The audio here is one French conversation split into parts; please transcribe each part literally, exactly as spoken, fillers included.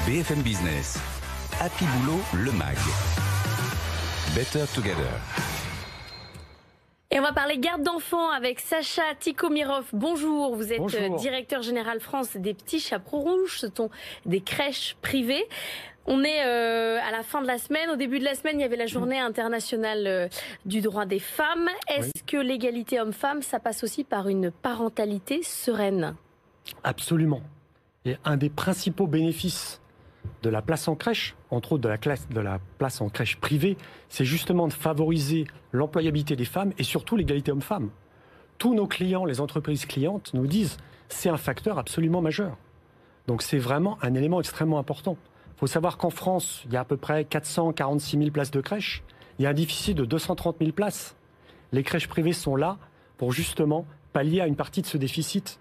B F M Business, Happy Boulot, le mag. Better Together. Et on va parler garde d'enfants avec Sacha Tikhomirov. Bonjour, vous êtes Bonjour. Directeur général France des Petits Chapeaux Rouges. Ce sont des crèches privées. On est euh, à la fin de la semaine. Au début de la semaine, il y avait la journée internationale euh, du droit des femmes. Est-ce Oui. que l'égalité homme-femme, ça passe aussi par une parentalité sereine ? Absolument. Et un des principaux bénéfices de la place en crèche, entre autres de la, classe, de la place en crèche privée, c'est justement de favoriser l'employabilité des femmes et surtout l'égalité homme-femme. Tous nos clients, les entreprises clientes, nous disent c'est un facteur absolument majeur. Donc c'est vraiment un élément extrêmement important. Il faut savoir qu'en France, il y a à peu près quatre cent quarante-six mille places de crèche. Il y a un déficit de deux cent trente mille places. Les crèches privées sont là pour justement pallier à une partie de ce déficit.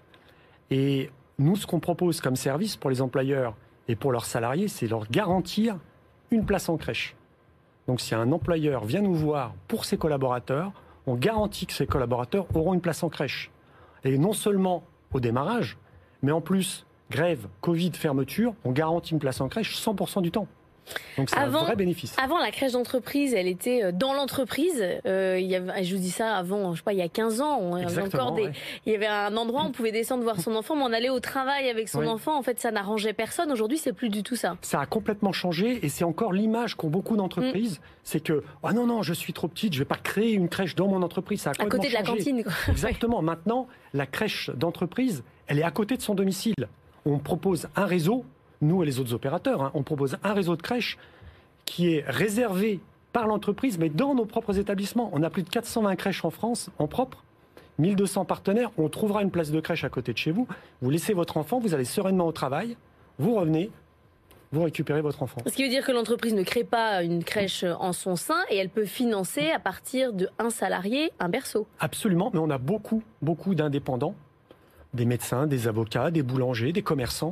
Et nous, ce qu'on propose comme service pour les employeurs et pour leurs salariés, c'est leur garantir une place en crèche. Donc si un employeur vient nous voir pour ses collaborateurs, on garantit que ses collaborateurs auront une place en crèche. Et non seulement au démarrage, mais en plus, grève, Covid, fermeture, on garantit une place en crèche cent pour cent du temps. Donc c'est Avant- un vrai bénéfice. Avant, la crèche d'entreprise, elle était dans l'entreprise. Euh, il y avait, je vous dis ça avant, je sais pas, il y a quinze ans. On avait Exactement, encore des, ouais. il y avait un endroit où on pouvait descendre voir son enfant, mais on allait au travail avec son Oui. enfant. En fait, ça n'arrangeait personne. Aujourd'hui, c'est plus du tout ça. Ça a complètement changé et c'est encore l'image qu'ont beaucoup d'entreprises. Mm. C'est que, ah non, non, je suis trop petite, je vais pas créer une crèche dans mon entreprise. Ça a À complètement côté de la changé. cantine, quoi. Exactement. Maintenant, la crèche d'entreprise, elle est à côté de son domicile. On propose un réseau, nous et les autres opérateurs, hein, on propose un réseau de crèches qui est réservé par l'entreprise, mais dans nos propres établissements. On a plus de quatre cent vingt crèches en France, en propre, mille deux cents partenaires. On trouvera une place de crèche à côté de chez vous. Vous laissez votre enfant, vous allez sereinement au travail, vous revenez, vous récupérez votre enfant. Ce qui veut dire que l'entreprise ne crée pas une crèche en son sein et elle peut financer à partir de un salarié un berceau. Absolument, mais on a beaucoup, beaucoup d'indépendants, des médecins, des avocats, des boulangers, des commerçants,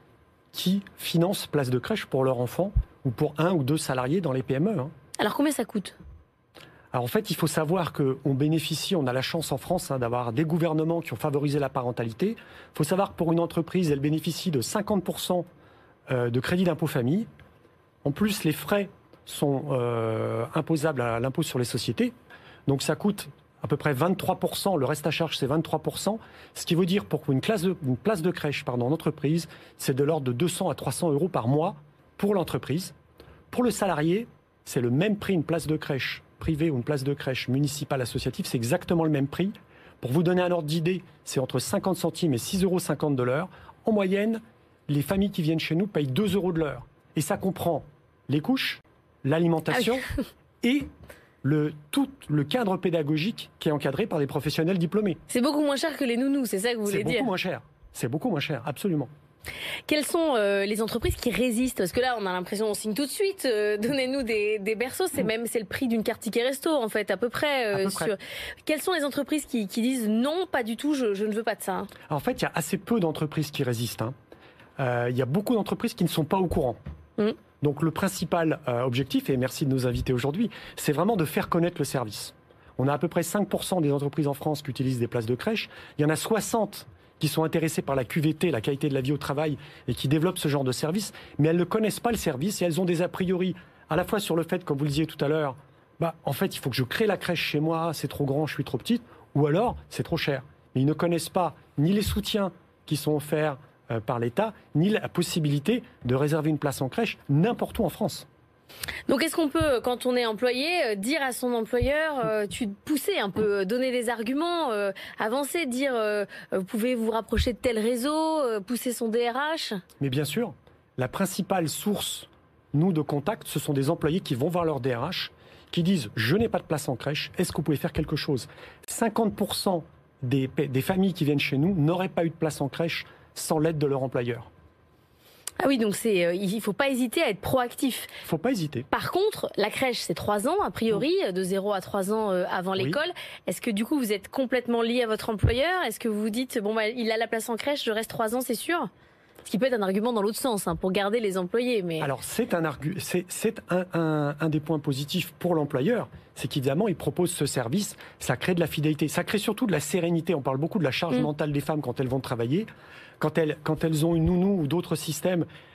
qui financent place de crèche pour leur enfant ou pour un ou deux salariés dans les P M E. hein. Alors combien ça coûte ? Alors en fait, il faut savoir qu'on bénéficie, on a la chance en France hein, d'avoir des gouvernements qui ont favorisé la parentalité. Il faut savoir que pour une entreprise, elle bénéficie de cinquante pour cent euh, de crédit d'impôt famille. En plus, les frais sont euh, imposables à l'impôt sur les sociétés. Donc ça coûte à peu près vingt-trois pour cent, le reste à charge c'est vingt-trois pour cent, ce qui veut dire pour une, classe de, une place de crèche pardon, en entreprise, c'est de l'ordre de deux cents à trois cents euros par mois pour l'entreprise. Pour le salarié, c'est le même prix, une place de crèche privée ou une place de crèche municipale associative, c'est exactement le même prix. Pour vous donner un ordre d'idée, c'est entre cinquante centimes et six euros cinquante de l'heure. En moyenne, les familles qui viennent chez nous payent deux euros de l'heure. Et ça comprend les couches, l'alimentation Ah et le, tout le cadre pédagogique qui est encadré par des professionnels diplômés. C'est beaucoup moins cher que les nounous, c'est ça que vous C'est voulez beaucoup dire ? moins cher. C'est beaucoup moins cher, absolument. Quelles sont euh, les entreprises qui résistent ? Parce que là, on a l'impression on signe tout de suite. Euh, donnez-nous des, des berceaux. C'est même c'est le prix d'une carte ticket resto en fait, à peu près. euh, À peu près. sur... Quelles sont les entreprises qui, qui disent non, pas du tout, je, je ne veux pas de ça. hein. En fait, il y a assez peu d'entreprises qui résistent. hein. Euh, il y a beaucoup d'entreprises qui ne sont pas au courant. Mm. Donc le principal euh, objectif, et merci de nous inviter aujourd'hui, c'est vraiment de faire connaître le service. On a à peu près cinq pour cent des entreprises en France qui utilisent des places de crèche. Il y en a soixante qui sont intéressées par la Q V T, la qualité de la vie au travail, et qui développent ce genre de service, mais elles ne connaissent pas le service et elles ont des a priori à la fois sur le fait, comme vous le disiez tout à l'heure, bah, en fait, il faut que je crée la crèche chez moi, c'est trop grand, je suis trop petite, ou alors c'est trop cher. Mais ils ne connaissent pas ni les soutiens qui sont offerts euh, par l'État, ni la possibilité de réserver une place en crèche n'importe où en France. Donc est-ce qu'on peut, quand on est employé, euh, dire à son employeur, euh, tu pousser un peu, euh, donner des arguments, euh, avancer, dire euh, vous pouvez vous rapprocher de tel réseau, euh, pousser son D R H ? Mais bien sûr, la principale source, nous, de contact, ce sont des employés qui vont voir leur D R H, qui disent « je n'ai pas de place en crèche, est-ce que vous pouvez faire quelque chose ?» cinquante pour cent des, des familles qui viennent chez nous n'auraient pas eu de place en crèche sans l'aide de leur employeur. Ah oui, donc c'est, euh, il ne faut pas hésiter à être proactif. Il ne faut pas hésiter. Par contre, la crèche, c'est trois ans, a priori, de zéro à trois ans euh, avant Oui. l'école. Est-ce que du coup, vous êtes complètement lié à votre employeur ? Est-ce que vous vous dites, bon, bah, il a la place en crèche, je reste trois ans, c'est sûr ? Ce qui peut être un argument dans l'autre sens, hein, pour garder les employés. Mais... Alors, c'est un, argu- c'est, c'est un, un, un des points positifs pour l'employeur, c'est qu'évidemment, il propose ce service, ça crée de la fidélité, ça crée surtout de la sérénité. On parle beaucoup de la charge Mmh. mentale des femmes quand elles vont travailler. Quand elles, quand elles ont une nounou ou d'autres systèmes,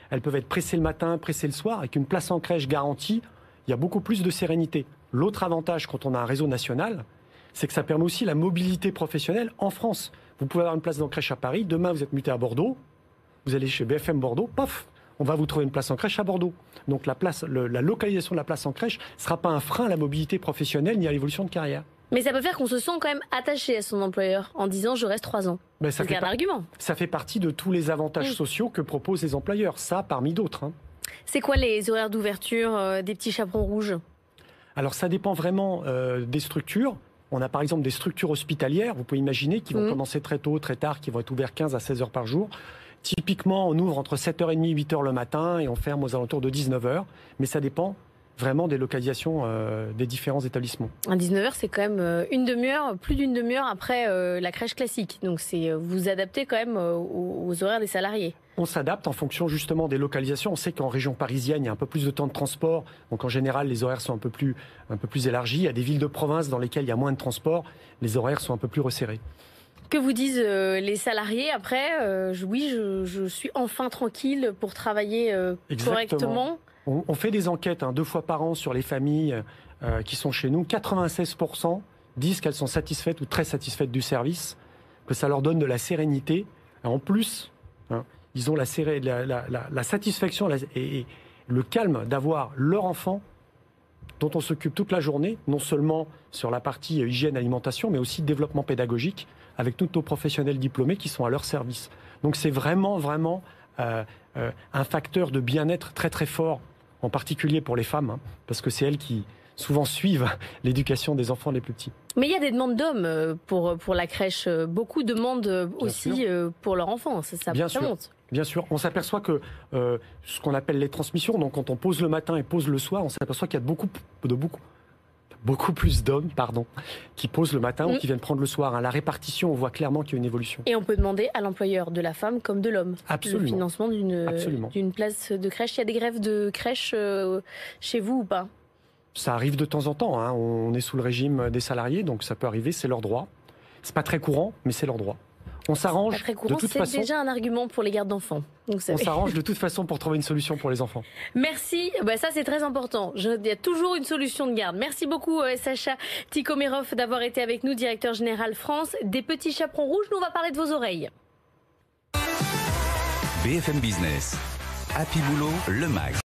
elles peuvent être pressées le matin, pressées le soir. Avec une place en crèche garantie, il y a beaucoup plus de sérénité. L'autre avantage quand on a un réseau national, c'est que ça permet aussi la mobilité professionnelle en France. Vous pouvez avoir une place en crèche à Paris, demain vous êtes muté à Bordeaux, vous allez chez B F M Bordeaux, paf, on va vous trouver une place en crèche à Bordeaux. Donc la, place, le, la localisation de la place en crèche ne sera pas un frein à la mobilité professionnelle ni à l'évolution de carrière. Mais ça peut faire qu'on se sent quand même attaché à son employeur en disant je reste trois ans. Ben, ça, c'est un argument. Ça fait partie de tous les avantages mmh. sociaux que proposent les employeurs, ça parmi d'autres. Hein. C'est quoi les horaires d'ouverture euh, des petits chaperons rouges? Alors ça dépend vraiment euh, des structures. On a par exemple des structures hospitalières, vous pouvez imaginer, qui vont mmh. commencer très tôt, très tard, qui vont être ouverts quinze à seize heures par jour. Typiquement, on ouvre entre sept heures trente et huit heures le matin et on ferme aux alentours de dix-neuf heures. Mais ça dépend vraiment des localisations euh, des différents établissements. À dix-neuf heures, c'est quand même euh, une demi-heure, plus d'une demi-heure après euh, la crèche classique. Donc c'est, euh, vous vous adaptez quand même euh, aux, aux horaires des salariés. On s'adapte en fonction justement des localisations. On sait qu'en région parisienne, il y a un peu plus de temps de transport. Donc en général, les horaires sont un peu plus, un peu plus élargis. Il y a des villes de province dans lesquelles il y a moins de transport. Les horaires sont un peu plus resserrés. Que vous disent euh, les salariés après euh, je, Oui, je, je suis enfin tranquille pour travailler euh, correctement. On, on fait des enquêtes hein, deux fois par an sur les familles euh, qui sont chez nous. quatre-vingt-seize pour cent disent qu'elles sont satisfaites ou très satisfaites du service, que ça leur donne de la sérénité. En plus, hein, ils ont la, la, la, la, la satisfaction la, et, et le calme d'avoir leur enfant dont on s'occupe toute la journée, non seulement sur la partie hygiène, alimentation, mais aussi développement pédagogique, avec tous nos professionnels diplômés qui sont à leur service. Donc c'est vraiment, vraiment euh, euh, un facteur de bien-être très très fort, en particulier pour les femmes, hein, parce que c'est elles qui souvent suivent l'éducation des enfants les plus petits. Mais il y a des demandes d'hommes pour, pour la crèche. Beaucoup demandent bien aussi sûr. Pour leur enfant. Ça, ça, bien ça sûr. monte. Bien sûr, on s'aperçoit que euh, ce qu'on appelle les transmissions, donc quand on pose le matin et pose le soir, on s'aperçoit qu'il y a beaucoup, de beaucoup, beaucoup plus d'hommes, pardon, qui posent le matin mmh. ou qui viennent prendre le soir. Hein. La répartition, on voit clairement qu'il y a une évolution. Et on peut demander à l'employeur de la femme comme de l'homme le financement d'une d'une place de crèche. Il y a des grèves de crèche euh, chez vous ou pas? Ça arrive de temps en temps. Hein. On est sous le régime des salariés, donc ça peut arriver, c'est leur droit. C'est pas très courant, mais c'est leur droit. On s'arrange de toute façon. C'est déjà un argument pour les gardes d'enfants. On s'arrange de toute façon pour trouver une solution pour les enfants. Merci. Bah ça, c'est très important. Je, il y a toujours une solution de garde. Merci beaucoup, euh, Sacha Tikhomerov, d'avoir été avec nous, directeur général France des Petits Chaperons Rouges. Nous, on va parler de vos oreilles. B F M Business. Happy Boulot, le mag.